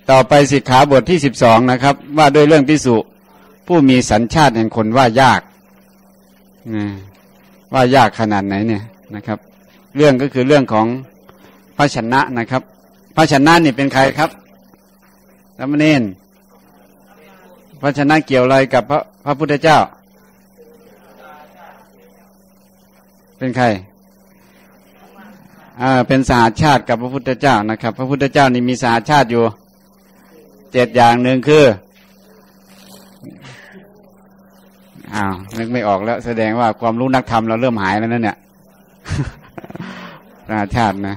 ต่อไปสิกขาบทที่12นะครับว่าด้วยเรื่องภิกษุผู้มีสัญชาติแห่งคนว่ายากว่ายากขนาดไหนเนี่ยนะครับเรื่องก็คือเรื่องของภาชนะนะครับภาชนะนี่เป็นใครครับสามเณรภาชนะเกี่ยวอะไรกับพระพุทธเจ้าเป็นใครเป็นสหชาติกับพระพุทธเจ้านะครับพระพุทธเจ้านี่มีสหชาติอยู่7อย่างหนึ่งคือนึกไม่ออกแล้วแสดงว่าความรู้นักธรรมเราเริ่มหายแล้วนั่นเนี่ยสหชาตินะ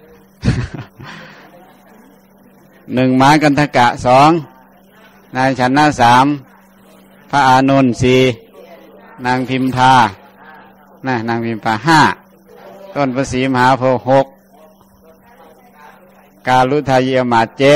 1ม้ากันทกะ2นายชนะ3พระอานนท์4นางพิมพานางพิมพา5ต้นประสีมหาโพธิ์6กาลุทายอมาตย์7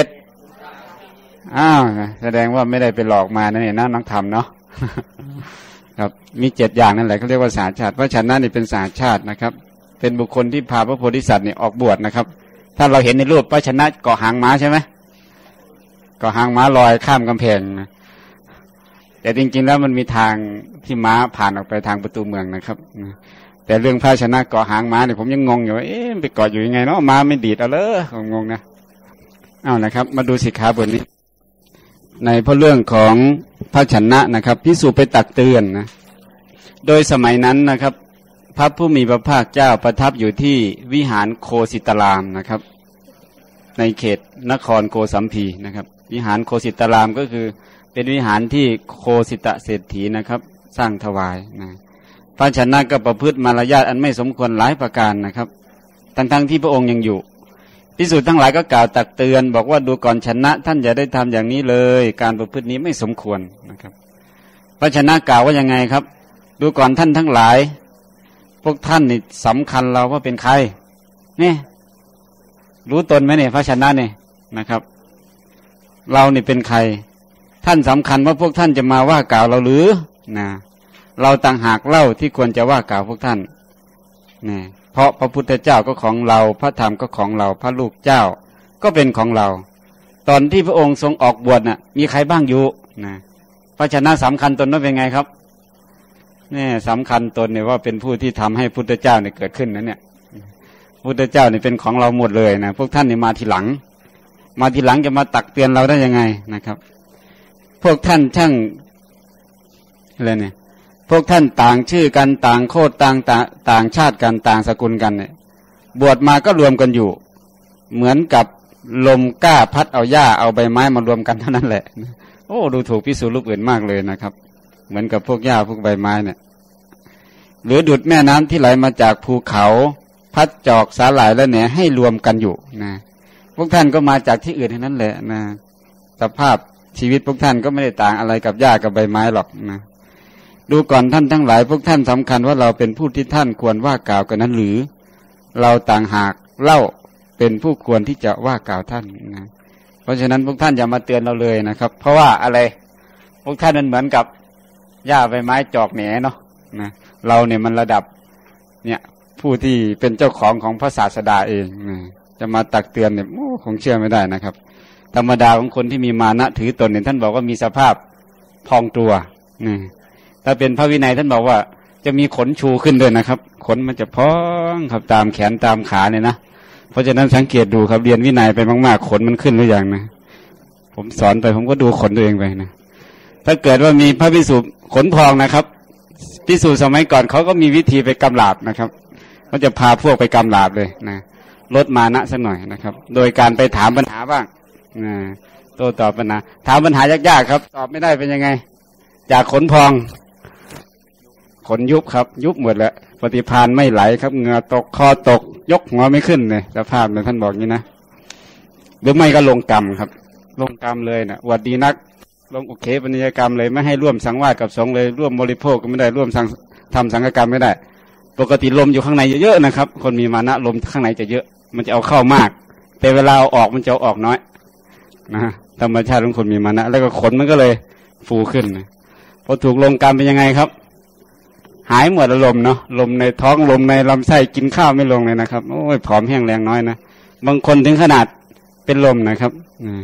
แสดงว่าไม่ได้ไปหลอกมานั่นเองนะนักธรรมเนาะครับมี7อย่างนั่นแหละเขาเรียกว่าสหชาติเพราะฉะนั้นนี่เป็นสหชาตินะครับเป็นบุคคลที่พาพระโพธิสัตว์เนี่ยออกบวชนะครับถ้าเราเห็นในรูปพระชนะเกาะหางม้าใช่ไหมเกาะหางม้าลอยข้ามกำแพงนะแต่จริงๆแล้วมันมีทางที่ม้าผ่านออกไปทางประตูเมืองนะครับแต่เรื่องพระชนะเกาะหางม้าเนี่ยผมยังงงอยู่ว่าไปเกาะอยู่ยังไงเนาะม้าไม่ดีดเอาเลยงงนะนะครับมาดูสิกขาบทนี้ในเพราะเรื่องของพระชนะนะครับภิกษุไปตักเตือนนะโดยสมัยนั้นนะครับพระผู้มีพระภาคเจ้าประทับอยู่ที่วิหารโคสิตารามนะครับในเขตนครโกสัมพีนะครับวิหารโคสิตารามก็คือเป็นวิหารที่โคสิตะเศรษฐีนะครับสร้างถวายนะพระชนะก็ประพฤติมารยาทอันไม่สมควรหลายประการนะครับทั้งที่พระองค์ยังอยู่ภิกษุทั้งหลายก็กล่าวตักเตือนบอกว่าดูก่อนชนะท่านอย่าได้ทำอย่างนี้เลยการประพฤตินี้ไม่สมควรนะครับพระชนะกล่าวว่ายังไงครับดูก่อนท่านทั้งหลายพวกท่านนี่สำคัญเราว่าเป็นใครนี่รู้ตนไหมเนี่ยพระชนะเนี่ยนะครับเรานี่เป็นใครท่านสำคัญว่าพวกท่านจะมาว่ากล่าวเราหรือนะเราต่างหากเล่าที่ควรจะว่ากล่าวพวกท่านนี่เพราะพระพุทธเจ้าก็ของเราพระธรรมก็ของเราพระลูกเจ้าก็เป็นของเราตอนที่พระองค์ทรงออกบวชน่ะมีใครบ้างอยู่นะพระชนะสำคัญตนว่าเป็นไงครับนี่สำคัญตนเนี่ยว่าเป็นผู้ที่ทำให้พุทธเจ้าเนี่ยเกิดขึ้นนะเนี่ยพุทธเจ้าเนี่ยเป็นของเราหมดเลยนะพวกท่านเนี่ยมาทีหลังจะมาตักเตือนเราได้ยังไงนะครับพวกท่านช่างอะไรเนี่ยพวกท่านต่างชื่อกันต่างโคตรต่างชาติกันต่างสกุลกันเนี่ยบวชมาก็รวมกันอยู่เหมือนกับลมกล้าพัดเอาหญ้าเอาใบไม้มารวมกันเท่านั้นแหละโอ้ดูถูกภิกษุรูปอื่นมากเลยนะครับเหมือนกับพวกหญ้าพวกใบไม้เนี่ยหรือดุจแม่น้ำที่ไหลมาจากภูเขาพัดจอกสาหร่ายและแหนให้รวมกันอยู่นะพวกท่านก็มาจากที่อื่นทั้งนั้นแหละนะสภาพชีวิตพวกท่านก็ไม่ได้ต่างอะไรกับหญ้ากับใบไม้หรอกนะดูก่อนท่านทั้งหลายพวกท่านสำคัญว่าเราเป็นผู้ที่ท่านควรว่ากล่าวกันนั้นหรือเราต่างหากเล่าเป็นผู้ควรที่จะว่ากล่าวท่านนะเพราะฉะนั้นพวกท่านอย่ามาเตือนเราเลยนะครับเพราะว่าอะไรพวกท่านนั้นเหมือนกับหญ้าใบไม้จอกแหนเนาะนะเราเนี่ยมันระดับเนี่ยผู้ที่เป็นเจ้าของพระศาสดาเองนะจะมาตักเตือนเนี่ยคงเชื่อไม่ได้นะครับธรรมดาของคนที่มีมานะถือตนเนี่ยท่านบอกว่ามีสภาพพองตัวนะถ้าเป็นพระวินัยท่านบอกว่าจะมีขนชูขึ้นด้วยนะครับขนมันจะพองครับตามแขนตามขาเนี่ยนะเพราะฉะนั้นสังเกตดูครับเรียนวินัยไปมากๆขนมันขึ้นหรือยังนะผมสอนไปผมก็ดูขนตัวเองไปนะถ้าเกิดว่ามีพระภิกษุขนพองนะครับภิกษุสมัยก่อนเขาก็มีวิธีไปกำราบนะครับเขาจะพาพวกไปกำราบเลยนะลดมานะสักหน่อยนะครับโดยการไปถามปัญหาบ้างโต้ตอบปัญหาถามปัญหายากๆครับตอบไม่ได้เป็นยังไงจากขนพองขนยุบครับยุบหมดแล้วปฏิภาณไม่ไหลครับเหงื่อตกคอตกยกหัวไม่ขึ้นเลยสภาพเนี่ยท่านบอกงี้นะหรือไม่ก็ลงกรรมครับลงกรรมเลยนะวัดดีนักลงโอเคปัญญากรรมเลยไม่ให้ร่วมสังวาสกับสงฆ์เลยร่วมบริโภคก็ไม่ได้ร่วมทำสังฆกรรมไม่ได้ปกติลมอยู่ข้างในเยอะๆนะครับคนมีมานะลมข้างในจะเยอะมันจะเอาเข้ามากแต่เวลาเอาออกมันจะเอาออกน้อยนะธรรมชาติของคนมีมานะแล้วก็ขนมันก็เลยฟูขึ้นนะพอถูกลงกรรมเป็นยังไงครับหายหมดลมเนาะลมในท้องลมในลำไส้กินข้าวไม่ลงเลยนะครับโอ้ยผอมแห้งแรงน้อยนะบางคนถึงขนาดเป็นลมนะครับ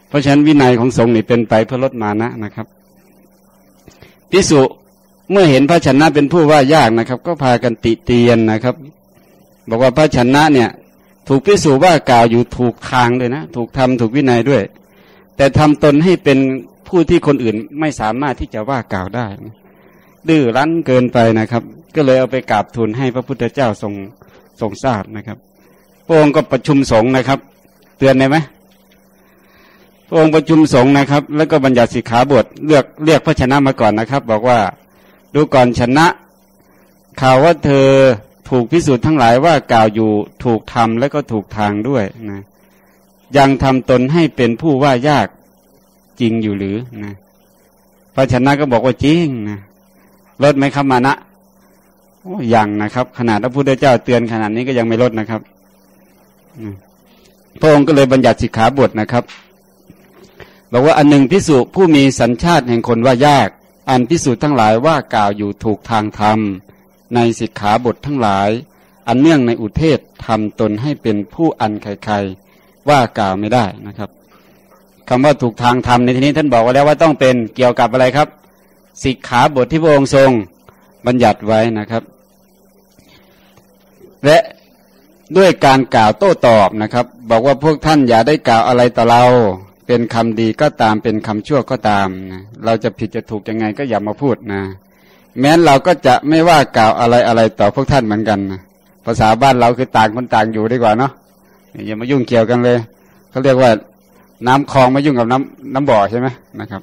เพราะฉะนั้นวินัยของสงฆ์นี่เป็นไปเพื่อลดมานะนะครับภิกษุเมื่อเห็นพระชนะเป็นผู้ว่ายากนะครับก็พากันติเตียนนะครับบอกว่าพระชนะเนี่ยถูกภิกษุว่ากล่าวอยู่ถูกทางเลยนะถูกทำถูกวินัยด้วยแต่ทำตนให้เป็นผู้ที่คนอื่นไม่สามารถที่จะว่ากล่าวได้ดื้อรั้นเกินไปนะครับก็เลยเอาไปกราบทูลให้พระพุทธเจ้าทรงทราบนะครับพระองค์ก็ประชุมสงฆ์นะครับเตือนได้ไหมพระองค์ประชุมสงฆ์นะครับแล้วก็บัญญัติสิกขาบทเรียกพระชนะมาก่อนนะครับบอกว่าดูก่อนชนะข่าวว่าเธอถูกภิกษุทั้งหลายว่ากล่าวอยู่ถูกทำและก็ถูกทางด้วยนะยังทำตนให้เป็นผู้ว่ายากจริงอยู่หรือนะพระชนะก็บอกว่าจริงนะลดไหมครับมานะยังนะครับขนาดพระพุทธเจ้าเตือนขนาดนี้ก็ยังไม่ลดนะครับพระองค์ก็เลยบัญญัติสิกขาบทนะครับบอกว่าอันหนึ่งภิกษุผู้มีสัญชาติแห่งคนว่ายากอันภิกษุทั้งหลายว่ากล่าวอยู่ถูกทางธรรมในสิกขาบททั้งหลายอันเนื่องในอุเทศทำตนให้เป็นผู้อันใครๆว่ากล่าวไม่ได้นะครับคำว่าถูกทางธรรมในที่นี้ท่านบอกไว้แล้วว่าต้องเป็นเกี่ยวกับอะไรครับสิกขาบทที่พระองค์ทรงบัญญัติไว้นะครับและด้วยการกล่าวโต้ตอบนะครับบอกว่าพวกท่านอย่าได้กล่าวอะไรต่อเราเป็นคำดีก็ตามเป็นคำชั่วก็ตามนะเราจะผิดจะถูกยังไงก็อย่ามาพูดนะแม้นเราก็จะไม่ว่ากล่าวอะไรต่อพวกท่านเหมือนกันนะภาษาบ้านเราคือต่างคนต่างอยู่ดีกว่าเนาะอย่ามายุ่งเกี่ยวกันเลยเขาเรียกว่าน้ำคลองไม่ยุ่งกับน้ำบ่อใช่ไหมนะครับ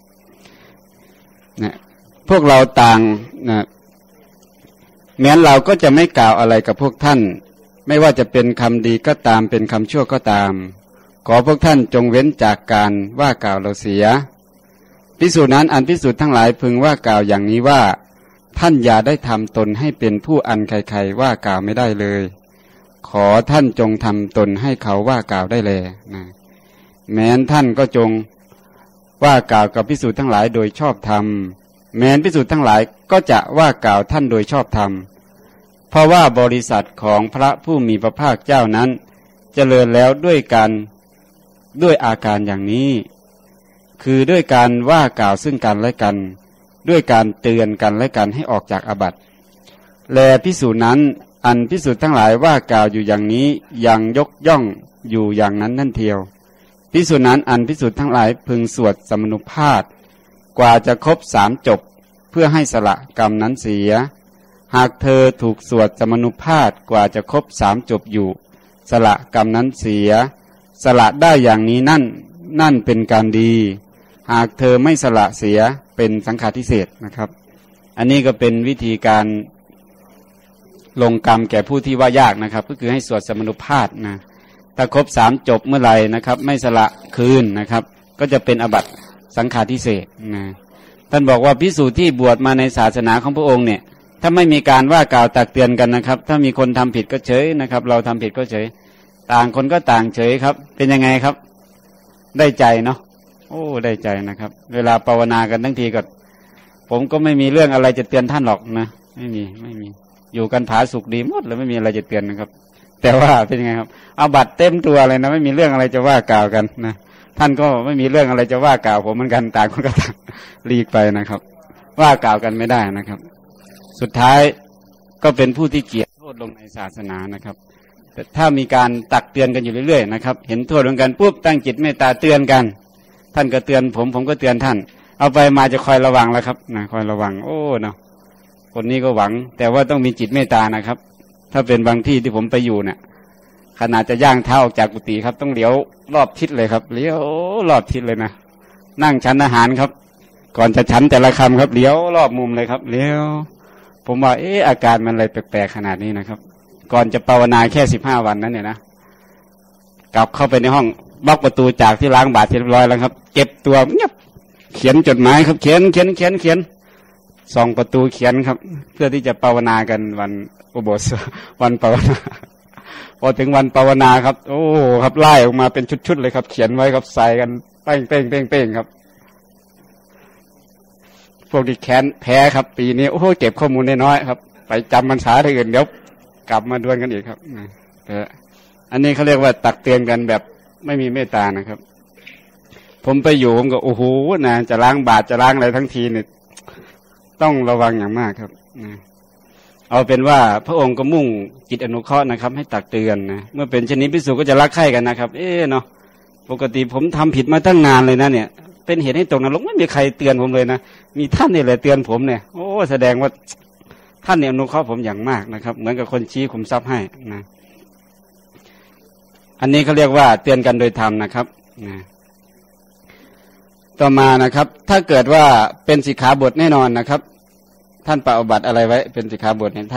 เนี่ยพวกเราต่างนะแม้นเราก็จะไม่กล่าวอะไรกับพวกท่านไม่ว่าจะเป็นคำดีก็ตามเป็นคำชั่วก็ตามขอพวกท่านจงเว้นจากการว่ากล่าวเราเสียภิกษุนั้นอันภิกษุทั้งหลายพึงว่ากล่าวอย่างนี้ว่าท่านอย่าได้ทำตนให้เป็นผู้อันใครๆว่ากล่าวไม่ได้เลยขอท่านจงทำตนให้เขาว่ากล่าวได้แลนะแม้นท่านก็จงว่ากล่าวกับภิกษุทั้งหลายโดยชอบธรรมแม้นภิกษุทั้งหลายก็จะว่ากล่าวท่านโดยชอบธรรมเพราะว่าบริษัทของพระผู้มีพระภาคเจ้านั้นเจริญแล้วด้วยอาการอย่างนี้คือด้วยการว่ากล่าวซึ่งกันและกันด้วยการเตือนกันและกันให้ออกจากอาบัติแลภิกษุนั้นอันภิกษุทั้งหลายว่ากล่าวอยู่อย่างนี้ยังยกย่องอยู่อย่างนั้นนั่นเทียวภิกษุนั้นอันภิกษุทั้งหลายพึงสวดสมนุภาพกว่าจะครบ3 จบเพื่อให้สละกรรมนั้นเสียหากเธอถูกสวดสมนุภาพกว่าจะครบ3 จบอยู่สละกรรมนั้นเสียสละได้อย่างนี้นั่นเป็นการดีหากเธอไม่สละเสียเป็นสังฆาทิเศษนะครับอันนี้ก็เป็นวิธีการลงกรรมแก่ผู้ที่ว่ายากนะครับก็คือให้สวดสมนุภาพนะถ้าครบ3 จบเมื่อไหร่นะครับไม่สละคืนนะครับก็จะเป็นอบัติสังฆาทิเศษนะท่านบอกว่าภิกษุที่บวชมาในศาสนาของพระองค์เนี่ยถ้าไม่มีการว่ากล่าวตักเตือนกันนะครับถ้ามีคนทำผิดก็เฉยนะครับเราทำผิดก็เฉยต่างคนก็ต่างเฉยครับเป็นยังไงครับได้ใจเนาะโอ้ได้ใจนะครับเวลาภาวนากันทั้งทีก็ผมก็ไม่มีเรื่องอะไรจะเตือนท่านหรอกนะไม่มีอยู่กันผาสุกดีหมดแล้วไม่มีอะไรจะเตือนนะครับแต่ว่าเป็นยังไงครับเอาบัตรเต็มตัวเลยนะไม่มีเรื่องอะไรจะว่ากล่าวกันนะท่านก็ไม่มีเรื่องอะไรจะว่ากล่าวผมเหมือนกันต่างคนก็ต่างหลีกไปนะครับว่ากล่าวกันไม่ได้นะครับสุดท้ายก็เป็นผู้ที่เกียรติโทษลงในศาสนานะครับแต่ถ้ามีการตักเตือนกันอยู่เรื่อยๆนะครับเห็นโทษลงกันปุ๊บตั้งจิตเมตตาเตือนกันท่านก็เตือนผมก็เตือนท่านเอาไปมาจะคอยระวังแล้วครับนะคอยระวังโอ้เนาะคนนี้ก็หวังแต่ว่าต้องมีจิตเมตตานะครับถ้าเป็นบางที่ที่ผมไปอยู่เนี่ยขนาดจะย่างเท้าออกจากกุฏิครับต้องเลี้ยวรอบทิศเลยครับเลี้ยวรอบทิศเลยนะนั่งฉันอาหารครับก่อนจะฉันแต่ละคำครับเลี้ยวรอบมุมเลยครับเลี้ยวผมว่าอาการมันอะไรแปลกๆขนาดนี้นะครับก่อนจะภาวนาแค่15 วันนั้นเนี่ยนะกลับเข้าไปในห้องบล็อกประตูจากที่ล้างบาตรเรียบร้อยแล้วครับเก็บตัวเงียบเขียนจดหมายครับเขียนส่องประตูเขียนครับเพื่อที่จะภาวนากันวันอุโบสถวันภาวนาพอถึงวันภาวนาครับโอ้ครับไล่ออกมาเป็นชุดๆเลยครับเขียนไว้ครับใส่กันเป้งครับพวกที่แพ้ครับปีนี้โอ้เก็บข้อมูลน้อยครับไปจำพรรษาที่อื่นเดี๋ยวกลับมาดวลกันอีกครับแต่อันนี้เขาเรียกว่าตักเตือนกันแบบไม่มีเมตตานะครับผมไปอยู่ผมก็โอ้โหนะจะล้างบาตรจะล้างอะไรทั้งทีเนี่ยต้องระวังอย่างมากครับนะเอาเป็นว่าพระองค์ก็มุ่งจิตอนุเคราะห์นะครับให้ตักเตือนนะเมื่อเป็นเช่นนี้ภิกษุก็จะรักใคร่กันนะครับเนาะปกติผมทำผิดมาตั้งนานเลยนะเนี่ยเป็นเหตุให้ตกนรกไม่มีใครเตือนผมเลยนะมีท่านนี่แหละเตือนผมเนี่ยโอ้แสดงว่าท่านเนี่ยอนุเคราะห์ผมอย่างมากนะครับเหมือนกับคนชี้ขุมทรัพย์ให้นะอันนี้เขาเรียกว่าเตือนกันโดยธรรมนะครับนะต่อมานะครับถ้าเกิดว่าเป็นสิกขาบทแน่นอนนะครับท่านปฏิบัติอะไรไว้เป็นสิกขาบทเนี่ย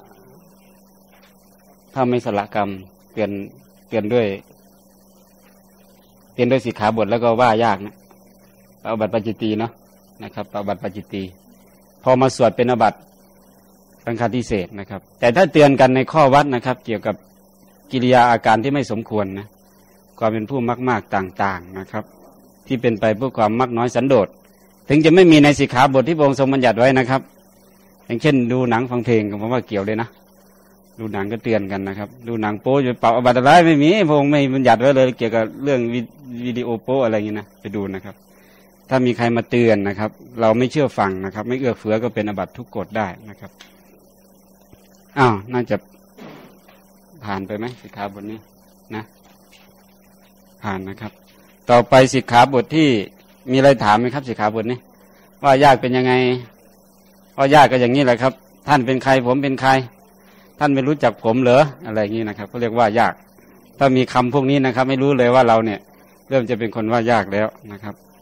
ถ้าไม่สละกรรมเตือนด้วยสิกขาบทแล้วก็ว่ายากนะปฏิบัติปัจจิตีเนาะนะครับปฏิบัติปัจจิตีพอมาสวดเป็นอาบัติสังฆาทิเศษนะครับแต่ถ้าเตือนกันในข้อวัดนะครับเกี่ยวกับกิริยาอาการที่ไม่สมควรนะความเป็นผู้มากๆต่างๆนะครับที่เป็นไปเพื่อความมักน้อยสันโดษถึงจะไม่มีในสิกขาบทที่พระองค์ทรงบัญญัติไว้นะครับอย่างเช่นดูหนังฟังเพลงก็ผมว่าเกี่ยวเลยนะดูหนังก็เตือนกันนะครับดูหนังโป๊จะเป่าอาบัติอะไรไม่มีพระองค์ไม่บัญญัติไว้เลยเกี่ยวกับเรื่องวิดีโอโป๊อะไรอย่างนี้นะไปดูนะครับถ้ามีใครมาเตือนนะครับเราไม่เชื่อฟังนะครับไม่เอื้อเฟื้อก็เป็นอาบัติทุกกฎได้นะครับน่าจะผ่านไปไหมสิกขาบทนี้นะผ่านนะครับต่อไปสิกขาบทที่มีอะไรถามไหมครับสิกขาบทนี้ว่ายากเป็นยังไงว่ายากก็อย่างนี้แหละครับท่านเป็นใครผมเป็นใครท่านไม่รู้จักผมเหรออะไรอย่างนี้นะครับก็เรียกว่ายากถ้ามีคำพวกนี้นะครับไม่รู้เลยว่าเราเนี่ยเริ่มจะเป็นคนว่ายากแล้วนะครับ